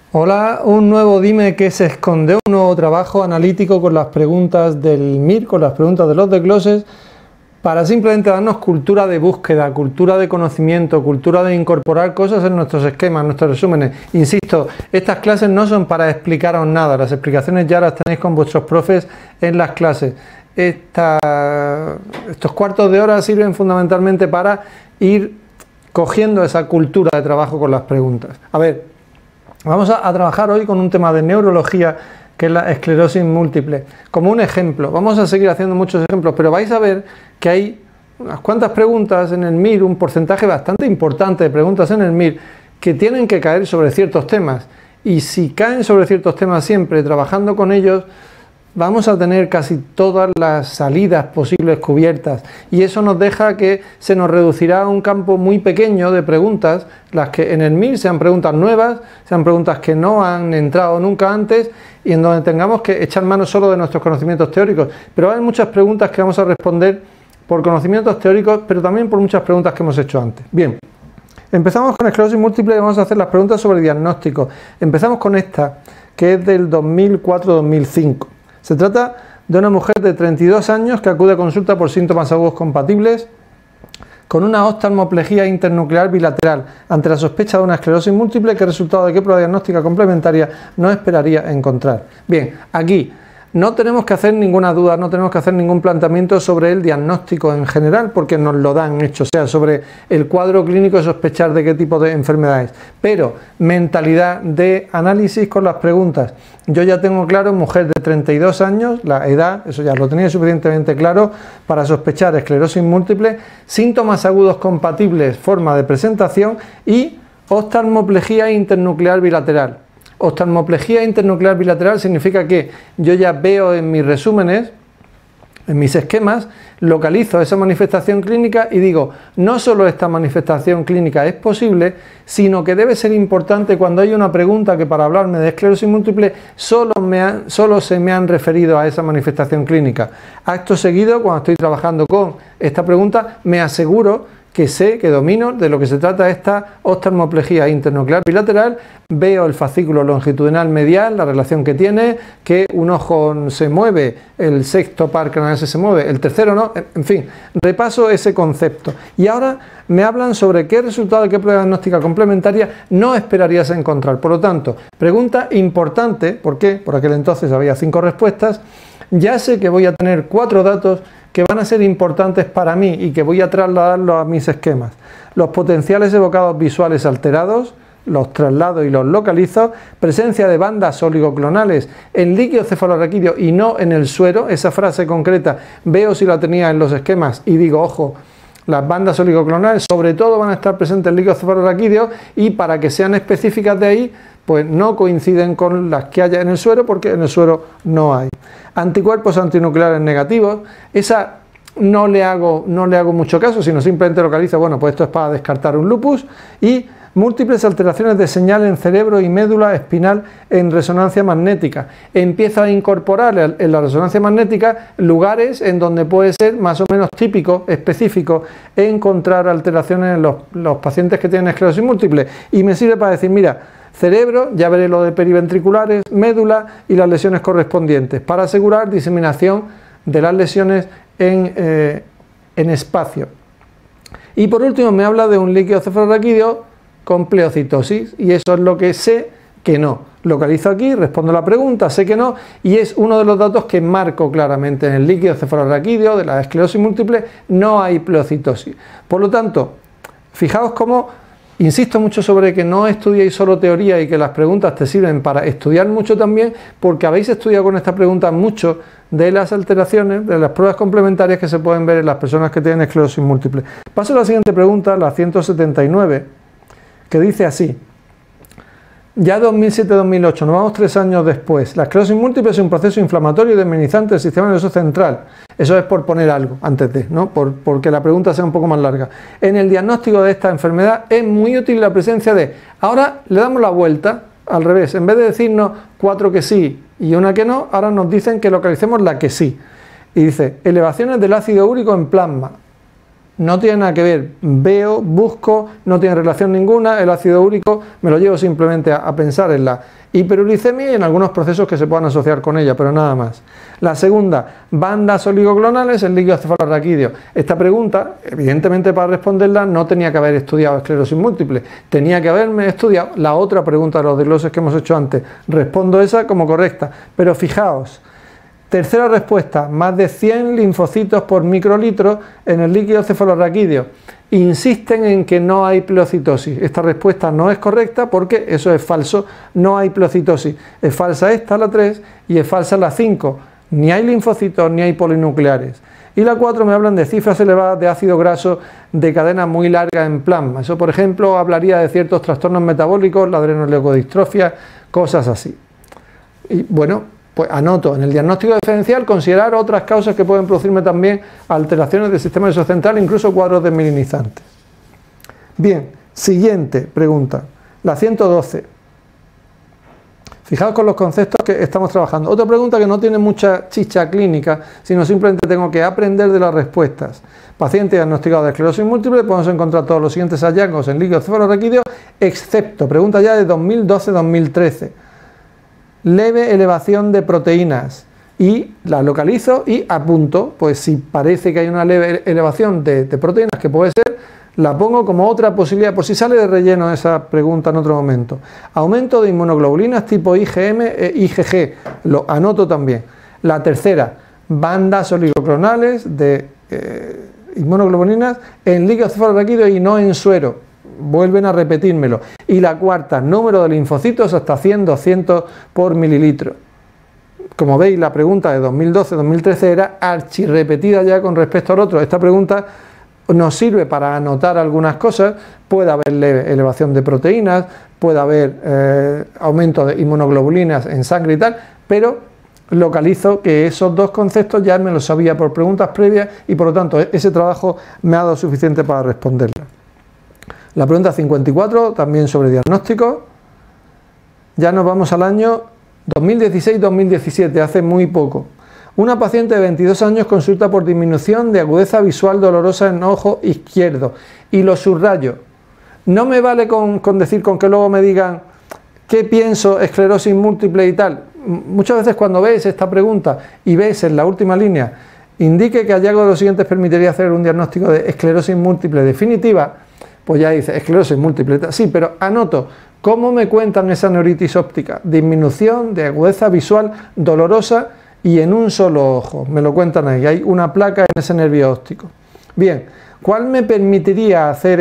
Hola, un nuevo Dime que se esconde, un nuevo trabajo analítico con las preguntas del MIR, con las preguntas de los desgloses, para simplemente darnos cultura de búsqueda, cultura de conocimiento, cultura de incorporar cosas en nuestros esquemas, en nuestros resúmenes. Insisto, estas clases no son para explicaros nada, las explicaciones ya las tenéis con vuestros profes en las clases. Estos cuartos de hora sirven fundamentalmente para ir cogiendo esa cultura de trabajo con las preguntas. A ver, vamos a trabajar hoy con un tema de neurología que es la esclerosis múltiple. Como un ejemplo, vamos a seguir haciendo muchos ejemplos, pero vais a ver que hay unas cuantas preguntas en el MIR, un porcentaje bastante importante de preguntas en el MIR que tienen que caer sobre ciertos temas. Y si caen sobre ciertos temas siempre, trabajando con ellos, vamos a tener casi todas las salidas posibles cubiertas y eso nos deja que se nos reducirá a un campo muy pequeño de preguntas, las que en el MIR sean preguntas nuevas, sean preguntas que no han entrado nunca antes y en donde tengamos que echar mano solo de nuestros conocimientos teóricos. Pero hay muchas preguntas que vamos a responder por conocimientos teóricos, pero también por muchas preguntas que hemos hecho antes. Bien, empezamos con esclerosis múltiple y vamos a hacer las preguntas sobre diagnóstico. Empezamos con esta, que es del 2004-2005. Se trata de una mujer de 32 años que acude a consulta por síntomas agudos compatibles con una oftalmoplegia internuclear bilateral ante la sospecha de una esclerosis múltiple. ¿Qué resultado de qué prueba diagnóstica complementaria no esperaría encontrar? Bien, aquí no tenemos que hacer ninguna duda, no tenemos que hacer ningún planteamiento sobre el diagnóstico en general porque nos lo dan hecho, o sea, sobre el cuadro clínico y sospechar de qué tipo de enfermedades. Pero mentalidad de análisis con las preguntas. Yo ya tengo claro, mujer de 32 años, la edad, eso ya lo tenía suficientemente claro para sospechar esclerosis múltiple, síntomas agudos compatibles, forma de presentación y oftalmoplegia internuclear bilateral. Oftalmoplegia internuclear bilateral significa que yo ya veo en mis resúmenes, en mis esquemas, localizo esa manifestación clínica y digo, no solo esta manifestación clínica es posible, sino que debe ser importante cuando hay una pregunta que para hablarme de esclerosis múltiple solo se me han referido a esa manifestación clínica. Acto seguido, cuando estoy trabajando con esta pregunta, me aseguro que sé, que domino de lo que se trata esta oftalmoplegia internuclear bilateral, veo el fascículo longitudinal medial, la relación que tiene, que un ojo se mueve, el sexto par craneal se mueve, el tercero no, en fin, repaso ese concepto. Y ahora me hablan sobre qué resultado de qué prueba diagnóstica complementaria no esperarías encontrar. Por lo tanto, pregunta importante, ¿por qué? Por aquel entonces había 5 respuestas, ya sé que voy a tener 4 datos que van a ser importantes para mí y que voy a trasladarlos a mis esquemas. Los potenciales evocados visuales alterados, los traslado y los localizo, presencia de bandas oligoclonales en líquido cefalorraquídeo y no en el suero, esa frase concreta veo si la tenía en los esquemas y digo, ojo, las bandas oligoclonales sobre todo van a estar presentes en el líquido cefalorraquídeo y para que sean específicas de ahí, pues no coinciden con las que haya en el suero porque en el suero no hay. Anticuerpos antinucleares negativos, esa no le hago mucho caso, sino simplemente localizo, bueno, pues esto es para descartar un lupus, y múltiples alteraciones de señal en cerebro y médula espinal en resonancia magnética. Empiezo a incorporar en la resonancia magnética lugares en donde puede ser más o menos típico, específico, encontrar alteraciones en los pacientes que tienen esclerosis múltiple. Y me sirve para decir, mira, cerebro, ya veré lo de periventriculares, médula y las lesiones correspondientes, para asegurar diseminación de las lesiones en espacio. Y por último me habla de un líquido cefalorraquídeo con pleocitosis, y eso es lo que sé que no. Localizo aquí, respondo la pregunta, sé que no, y es uno de los datos que marco claramente. En el líquido cefalorraquídeo de la esclerosis múltiple no hay pleocitosis. Por lo tanto, fijaos cómo insisto mucho sobre que no estudiéis solo teoría y que las preguntas te sirven para estudiar mucho también, porque habéis estudiado con esta pregunta mucho de las alteraciones, de las pruebas complementarias que se pueden ver en las personas que tienen esclerosis múltiple. Paso a la siguiente pregunta, la 179, que dice así. Ya 2007-2008, nos vamos 3 años después. La esclerosis múltiple es un proceso inflamatorio y desminimizante del sistema nervioso central. Eso es por poner algo antes de, ¿no? Porque la pregunta sea un poco más larga. En el diagnóstico de esta enfermedad es muy útil la presencia de... Ahora le damos la vuelta al revés. En vez de decirnos 4 que sí y una que no, ahora nos dicen que localicemos la que sí. Y dice, elevaciones del ácido úrico en plasma. no tiene nada que ver, veo, busco, no tiene relación ninguna, el ácido úrico me lo llevo simplemente a pensar en hiperuricemia y en algunos procesos que se puedan asociar con ella, pero nada más. La segunda, bandas oligoclonales en líquido cefalorraquídeo. Esta pregunta, evidentemente para responderla, no tenía que haber estudiado esclerosis múltiple, tenía que haberme estudiado la otra pregunta de los desgloses que hemos hecho antes. Respondo esa como correcta, pero fijaos, tercera respuesta, más de 100 linfocitos por microlitro en el líquido cefalorraquídeo. Insisten en que no hay pleocitosis. Esta respuesta no es correcta porque eso es falso, no hay pleocitosis. Es falsa esta, la 3, y es falsa la 5. Ni hay linfocitos ni hay polinucleares. Y la 4 me hablan de cifras elevadas de ácido graso de cadena muy larga en plasma. Eso, por ejemplo, hablaría de ciertos trastornos metabólicos, la adrenoleucodistrofia, cosas así. Y bueno, pues anoto en el diagnóstico diferencial considerar otras causas que pueden producirme también alteraciones del sistema nervioso central, incluso cuadros desmielinizantes. Bien, siguiente pregunta, la 112. Fijaos con los conceptos que estamos trabajando. Otra pregunta que no tiene mucha chicha clínica, sino simplemente tengo que aprender de las respuestas. Paciente diagnosticado de esclerosis múltiple, podemos encontrar todos los siguientes hallazgos en líquido cefalorraquídeo, excepto, pregunta ya de 2012-2013. Leve elevación de proteínas, y la localizo y apunto, pues si parece que hay una leve elevación de proteínas, que puede ser, la pongo como otra posibilidad, por si sale de relleno esa pregunta en otro momento. Aumento de inmunoglobulinas tipo IgM e IgG, lo anoto también. La tercera, bandas oligoclonales de inmunoglobulinas en líquido cefalorraquídeo y no en suero. Vuelven a repetírmelo. Y la cuarta, número de linfocitos hasta 100, 200 por mililitro. Como veis, la pregunta de 2012-2013 era archirrepetida ya con respecto al otro. Esta pregunta nos sirve para anotar algunas cosas. Puede haber elevación de proteínas, puede haber aumento de inmunoglobulinas en sangre y tal, pero localizo que esos dos conceptos ya me los sabía por preguntas previas y por lo tanto ese trabajo me ha dado suficiente para responderla. La pregunta 54, también sobre diagnóstico. Ya nos vamos al año 2016-2017, hace muy poco. Una paciente de 22 años consulta por disminución de agudeza visual dolorosa en ojo izquierdo. Y lo subrayo. No me vale con decir con que luego me digan qué pienso, esclerosis múltiple y tal. Muchas veces cuando veis esta pregunta y veis en la última línea, indique que hallazgo de los siguientes permitiría hacer un diagnóstico de esclerosis múltiple definitiva, pues ya dice esclerosis múltiple. Sí, pero anoto, ¿cómo me cuentan esa neuritis óptica? Disminución de agudeza visual dolorosa y en un solo ojo. Me lo cuentan ahí, hay una placa en ese nervio óptico. Bien, ¿cuál me permitiría hacer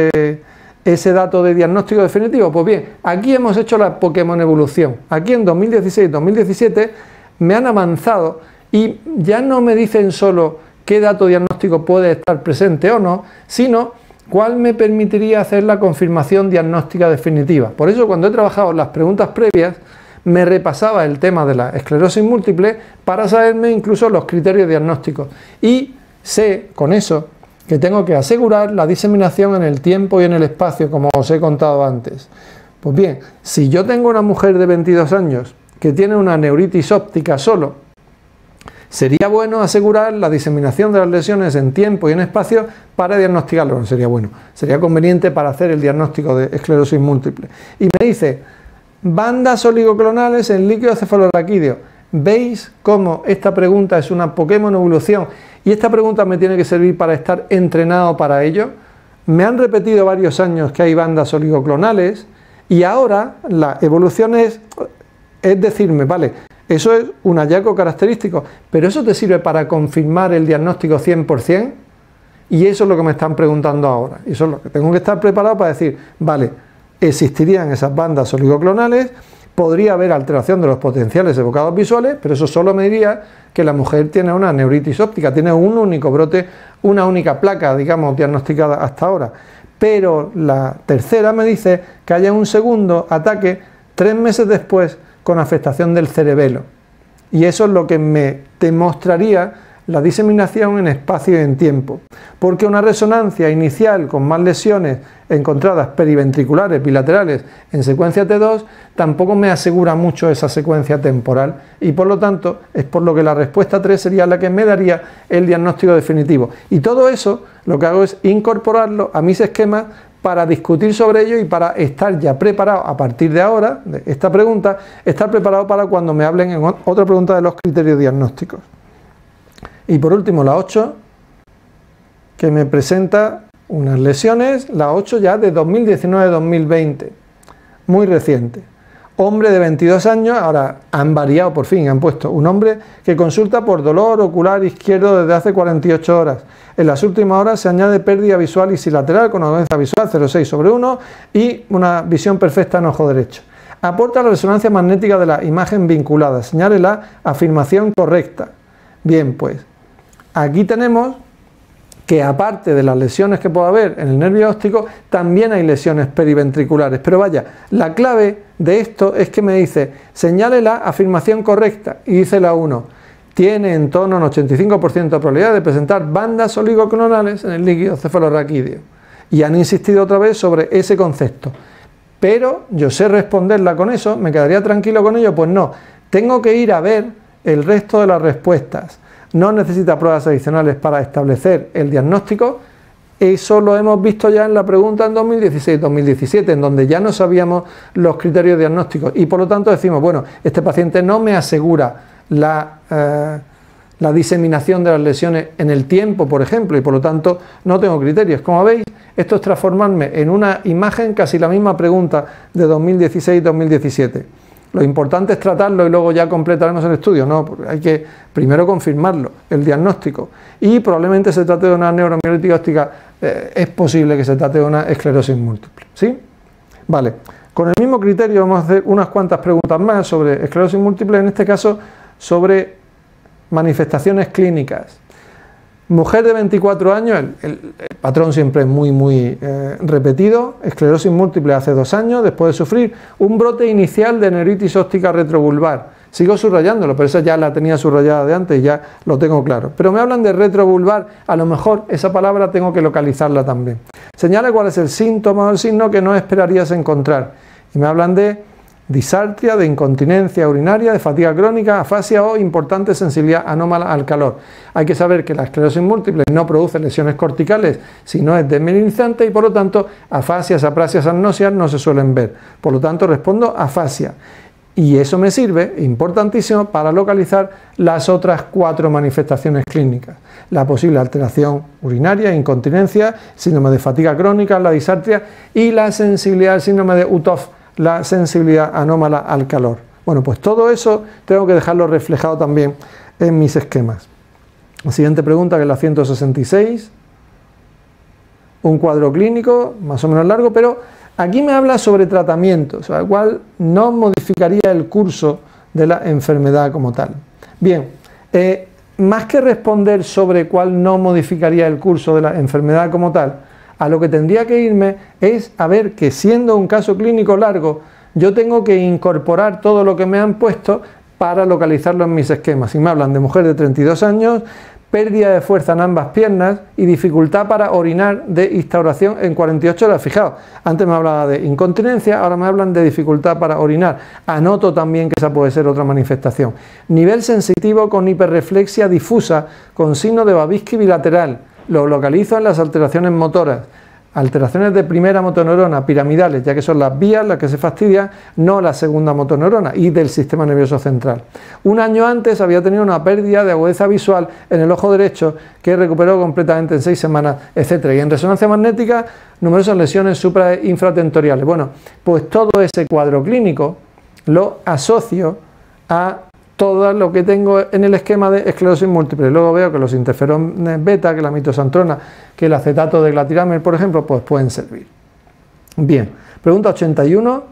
ese dato de diagnóstico definitivo? Pues bien, aquí hemos hecho la Pokémon evolución. Aquí en 2016-2017 me han avanzado y ya no me dicen solo qué dato diagnóstico puede estar presente o no, sino cuál me permitiría hacer la confirmación diagnóstica definitiva. Por eso cuando he trabajado las preguntas previas me repasaba el tema de la esclerosis múltiple para saberme incluso los criterios diagnósticos y sé con eso que tengo que asegurar la diseminación en el tiempo y en el espacio, como os he contado antes. Pues bien, si yo tengo una mujer de 22 años que tiene una neuritis óptica solo, sería bueno asegurar la diseminación de las lesiones en tiempo y en espacio para diagnosticarlo. No sería bueno, sería conveniente para hacer el diagnóstico de esclerosis múltiple. Y me dice, bandas oligoclonales en líquido cefalorraquídeo. ¿Veis cómo esta pregunta es una Pokémon evolución? Y esta pregunta me tiene que servir para estar entrenado para ello. Me han repetido varios años que hay bandas oligoclonales y ahora la evolución es decirme, vale, eso es un hallazgo característico, pero ¿eso te sirve para confirmar el diagnóstico 100%? Y eso es lo que me están preguntando ahora. Y eso es lo que tengo que estar preparado para decir, vale, existirían esas bandas oligoclonales, podría haber alteración de los potenciales evocados visuales, pero eso solo me diría que la mujer tiene una neuritis óptica, tiene un único brote, una única placa, digamos, diagnosticada hasta ahora. Pero la tercera me dice que haya un segundo ataque 3 meses después con afectación del cerebelo. Y eso es lo que me demostraría la diseminación en espacio y en tiempo. Porque una resonancia inicial con más lesiones encontradas periventriculares bilaterales en secuencia T2 tampoco me asegura mucho esa secuencia temporal y por lo tanto es por lo que la respuesta 3 sería la que me daría el diagnóstico definitivo. Y todo eso lo que hago es incorporarlo a mis esquemas para discutir sobre ello y para estar ya preparado a partir de ahora, de esta pregunta, estar preparado para cuando me hablen en otra pregunta de los criterios diagnósticos. Y por último, la 8, que me presenta unas lesiones, la 8 ya de 2019-2020, muy reciente. Hombre de 22 años, ahora han variado por fin, han puesto un hombre que consulta por dolor ocular izquierdo desde hace 48 horas. En las últimas horas se añade pérdida visual isilateral con audiencia visual 0,6/1 y una visión perfecta en ojo derecho. Aporta la resonancia magnética de la imagen vinculada, señale la afirmación correcta. Bien, pues aquí tenemos que aparte de las lesiones que puede haber en el nervio óptico, también hay lesiones periventriculares. Pero vaya, la clave de esto es que me dice, señale la afirmación correcta, y dice la 1, tiene en torno a un 85% de probabilidad de presentar bandas oligoclonales en el líquido cefalorraquídeo. Y han insistido otra vez sobre ese concepto. Pero yo sé responderla con eso, ¿me quedaría tranquilo con ello? Pues no, tengo que ir a ver el resto de las respuestas. No necesita pruebas adicionales para establecer el diagnóstico. Eso lo hemos visto ya en la pregunta en 2016-2017, en donde ya no sabíamos los criterios diagnósticos y por lo tanto decimos, bueno, este paciente no me asegura la diseminación de las lesiones en el tiempo, por ejemplo, y por lo tanto no tengo criterios. Como veis, esto es transformarme en una imagen casi la misma pregunta de 2016-2017. Lo importante es tratarlo y luego ya completaremos el estudio, no, porque hay que primero confirmarlo, el diagnóstico, y probablemente se trate de una neuromielitis óptica, es posible que se trate de una esclerosis múltiple, ¿sí? Vale, con el mismo criterio vamos a hacer unas cuantas preguntas más sobre esclerosis múltiple, en este caso sobre manifestaciones clínicas. Mujer de 24 años, el patrón siempre es muy repetido, esclerosis múltiple hace 2 años, después de sufrir un brote inicial de neuritis óptica retrovulvar. Sigo subrayándolo, pero esa ya la tenía subrayada de antes y ya lo tengo claro. Pero me hablan de retrovulvar, a lo mejor esa palabra tengo que localizarla también. Señala cuál es el síntoma o el signo que no esperarías encontrar. Y me hablan de disartria, de incontinencia urinaria, de fatiga crónica, afasia o importante sensibilidad anómala al calor. Hay que saber que la esclerosis múltiple no produce lesiones corticales si no es desmineralizante y por lo tanto afasias, aprasias, agnosias no se suelen ver. Por lo tanto respondo afasia. Y eso me sirve, importantísimo, para localizar las otras 4 manifestaciones clínicas. La posible alteración urinaria, incontinencia, síndrome de fatiga crónica, la disartria y la sensibilidad al síndrome de Uthoff, la sensibilidad anómala al calor. Bueno, pues todo eso tengo que dejarlo reflejado también en mis esquemas. La siguiente pregunta, que es la 166. Un cuadro clínico, más o menos largo, pero aquí me habla sobre tratamientos, al cual no modificaría el curso de la enfermedad como tal. Bien, más que responder sobre cuál no modificaría el curso de la enfermedad como tal, a lo que tendría que irme es a ver que siendo un caso clínico largo, yo tengo que incorporar todo lo que me han puesto para localizarlo en mis esquemas. Y me hablan de mujer de 32 años, pérdida de fuerza en ambas piernas y dificultad para orinar de instauración en 48 horas. Fijaos, antes me hablaba de incontinencia, ahora me hablan de dificultad para orinar. Anoto también que esa puede ser otra manifestación. Nivel sensitivo con hiperreflexia difusa, con signo de Babinski bilateral. Lo localizo en las alteraciones motoras. Alteraciones de primera motoneurona, piramidales, ya que son las vías las que se fastidian, no la segunda motoneurona, y del sistema nervioso central. Un año antes había tenido una pérdida de agudeza visual en el ojo derecho que recuperó completamente en 6 semanas, etc. Y en resonancia magnética, numerosas lesiones supra e infratentoriales. Bueno, pues todo ese cuadro clínico lo asocio a todo lo que tengo en el esquema de esclerosis múltiple. Luego veo que los interferones beta, que la mitosantrona, que el acetato de glatiramel, por ejemplo, pues pueden servir. Bien, pregunta 81.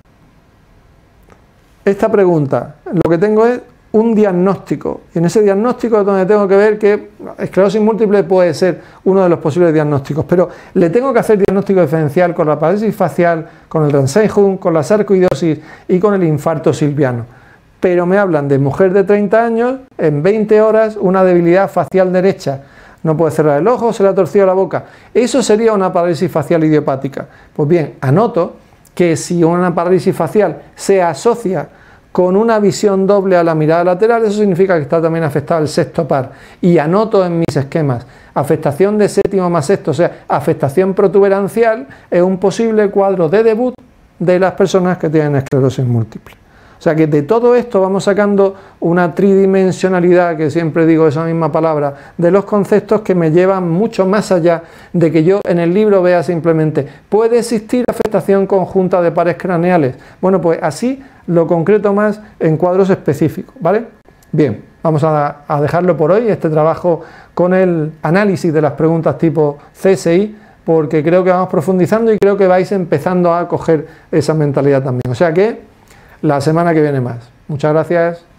Esta pregunta, lo que tengo es un diagnóstico. Y en ese diagnóstico es donde tengo que ver que esclerosis múltiple puede ser uno de los posibles diagnósticos. Pero le tengo que hacer diagnóstico diferencial con la parálisis facial, con el Transeinhum, con la sarcoidosis y con el infarto silviano. Pero me hablan de mujer de 30 años, en 20 horas, una debilidad facial derecha. No puede cerrar el ojo, se le ha torcido la boca. Eso sería una parálisis facial idiopática. Pues bien, anoto que si una parálisis facial se asocia con una visión doble a la mirada lateral, eso significa que está también afectado el sexto par. Y anoto en mis esquemas, afectación de séptimo más sexto, o sea, afectación protuberancial, es un posible cuadro de debut de las personas que tienen esclerosis múltiple. O sea que de todo esto vamos sacando una tridimensionalidad, que siempre digo esa misma palabra, de los conceptos que me llevan mucho más allá de que yo en el libro vea simplemente, ¿puede existir afectación conjunta de pares craneales? Bueno, pues así lo concreto más en cuadros específicos, ¿vale? Bien, vamos a dejarlo por hoy, este trabajo con el análisis de las preguntas tipo CSI, porque creo que vamos profundizando y creo que vais empezando a coger esa mentalidad también. O sea que la semana que viene más. Muchas gracias.